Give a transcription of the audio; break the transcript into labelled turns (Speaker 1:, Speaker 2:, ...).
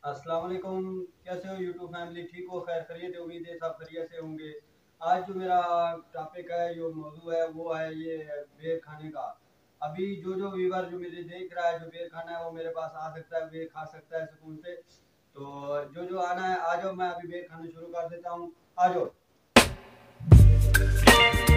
Speaker 1: अस्सलाम वालेकुम। कैसे हो यूट्यूब फैमिली? ठीक हो? खैर खैरियत है, उम्मीद है सब खैरियत से होंगे। आज जो मेरा टॉपिक है, जो मौजू है, वो है ये बेर खाने का। अभी जो व्यूवर जो मुझे देख रहा है, जो बेर खाना है वो मेरे पास आ सकता है, बेर खा सकता है सुकून से। तो जो आना है आ जाओ, मैं अभी बेर खाना शुरू कर देता हूँ। आ जाओ।